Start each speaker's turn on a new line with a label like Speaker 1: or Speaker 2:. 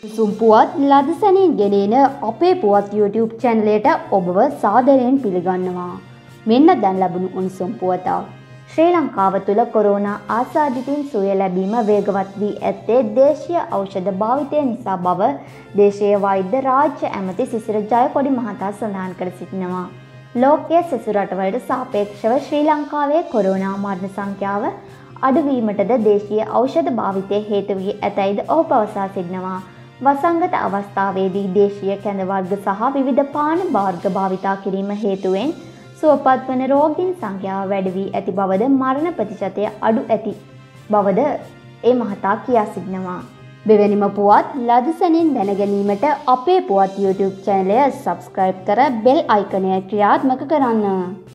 Speaker 1: සුම්පුවත් ලදසනින් ගෙනෙන අපේ පුවත් YouTube චැනලයට ඔබව සාදරයෙන් පිළිගන්නවා. මෙන්න දැන් ලැබුණු උණුසුම් පුවතක්. ශ්‍රී ලංකාව තුළ කොරෝනා ආසාදිතින් සුවය ලැබීම වේගවත් වී ඇත්තේ දේශීය ඖෂධ භාවිතය නිසා බව දේශීය වෛද්‍ය රාජ්‍ය ඇමති සිසිර ජයකොඩි මහතා සඳහන් කර සිටිනවා. ලෝකයේ සෙසු රටවලට සාපේක්ෂව ශ්‍රී ලංකාවේ කොරෝනා මරණ සංඛ්‍යාව අඩුවීමටද දේශීය ඖෂධ භාවිතය හේතු වී ඇතැයිද ඔහු පවසා සිටිනවා. වසංගත අවස්ථාවේදී දේශීය කැඳ වර්ග සහ විවිධ පාන වර්ග භාවිතා කිරීම හේතුවෙන් සුවපත් වන රෝගීන් සංඛ්‍යාව වැඩි වී ඇති බවද මරණ ප්‍රතිශතය අඩු ඇති බවද ඒ මහතා කියා සිටිනවා. මෙවැනිම පුවත් ලදසනින් දැන ගැනීමට අපේ පුවත් YouTube චැනලය සබ්ස්ක්‍රයිබ් කර බෙල් අයිකනය ක්‍රියාත්මක කරන්න.